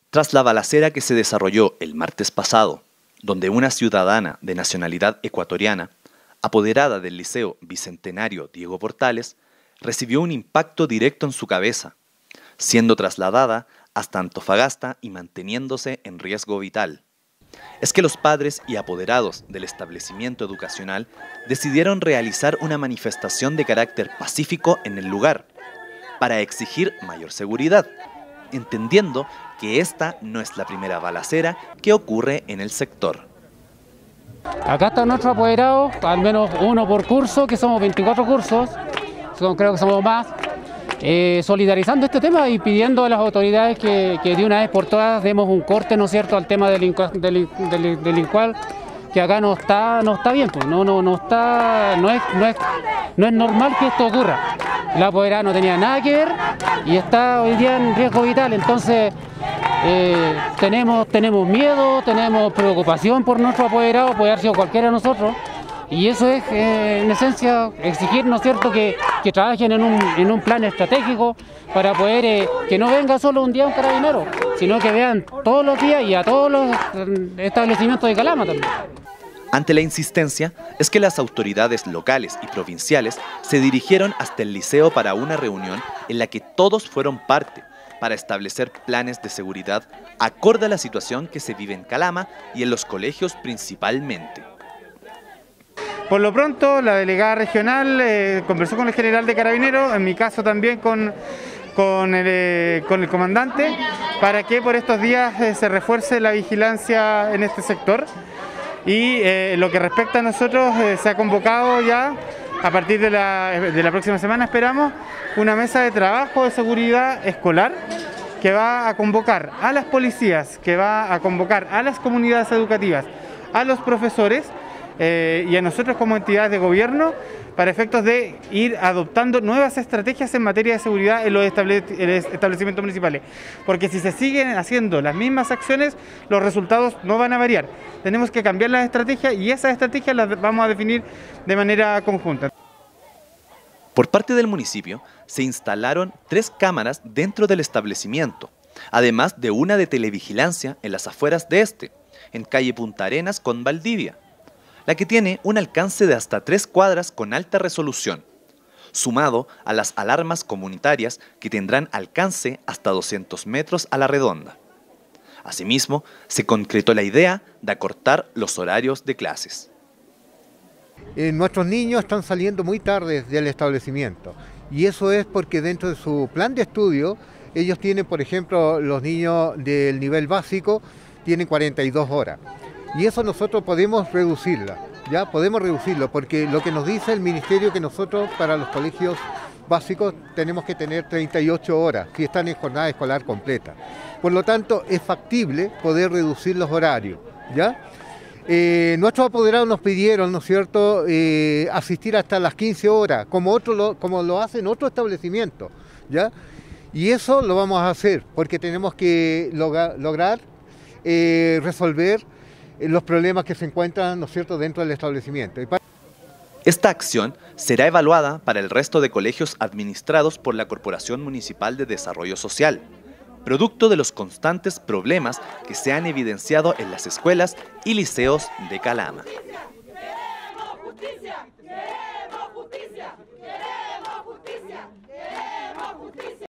Tras la balacera que se desarrolló el martes pasado, donde una ciudadana de nacionalidad ecuatoriana, apoderada del Liceo Bicentenario Diego Portales, recibió un impacto directo en su cabeza, siendo trasladada hasta Antofagasta y manteniéndose en riesgo vital. Es que los padres y apoderados del establecimiento educacional decidieron realizar una manifestación de carácter pacífico en el lugar, para exigir mayor seguridad, entendiendo que esta no es la primera balacera que ocurre en el sector. Acá están nuestros apoderados, al menos uno por curso, que somos 24 cursos, creo que somos más, solidarizando este tema y pidiendo a las autoridades que de una vez por todas demos un corte, ¿no es cierto?, al tema delincual, que acá no está bien, pues, no es normal que esto ocurra. La apoderada no tenía nada que ver y está hoy día en riesgo vital, entonces tenemos miedo, tenemos preocupación por nuestro apoderado, puede haber sido cualquiera de nosotros, y eso es en esencia exigir, ¿no es cierto?, que trabajen en un plan estratégico para poder que no venga solo un día un carabinero, sino que vean todos los días y a todos los establecimientos de Calama también. Ante la insistencia, es que las autoridades locales y provinciales se dirigieron hasta el liceo para una reunión en la que todos fueron parte, para establecer planes de seguridad acorde a la situación que se vive en Calama y en los colegios principalmente. Por lo pronto, la delegada regional conversó con el general de Carabineros, en mi caso también con el comandante, para que por estos días se refuerce la vigilancia en este sector. Y lo que respecta a nosotros, se ha convocado ya, a partir de la próxima semana esperamos, una mesa de trabajo de seguridad escolar que va a convocar a las policías, que va a convocar a las comunidades educativas, a los profesores y a nosotros como entidades de gobierno, para efectos de ir adoptando nuevas estrategias en materia de seguridad en los establecimientos municipales. Porque si se siguen haciendo las mismas acciones, los resultados no van a variar. Tenemos que cambiar las estrategias y esas estrategias las vamos a definir de manera conjunta. Por parte del municipio, se instalaron 3 cámaras dentro del establecimiento, además de una de televigilancia en las afueras de este, en calle Punta Arenas con Valdivia, la que tiene un alcance de hasta 3 cuadras con alta resolución, sumado a las alarmas comunitarias que tendrán alcance hasta 200 metros a la redonda. Asimismo, se concretó la idea de acortar los horarios de clases. Nuestros niños están saliendo muy tarde del establecimiento y eso es porque dentro de su plan de estudio ellos tienen, por ejemplo, los niños del nivel básico tienen 42 horas. Y eso nosotros podemos reducirlo, ¿ya? Podemos reducirlo porque lo que nos dice el ministerio que nosotros para los colegios básicos tenemos que tener 38 horas si están en jornada escolar completa. Por lo tanto, es factible poder reducir los horarios, ¿ya? Nuestros apoderados nos pidieron, ¿no es cierto?, asistir hasta las 15 horas, como lo hacen otros establecimientos, ¿ya? Y eso lo vamos a hacer porque tenemos que lograr resolver los problemas que se encuentran, ¿no es cierto?, dentro del establecimiento. Esta acción será evaluada para el resto de colegios administrados por la Corporación Municipal de Desarrollo Social, producto de los constantes problemas que se han evidenciado en las escuelas y liceos de Calama.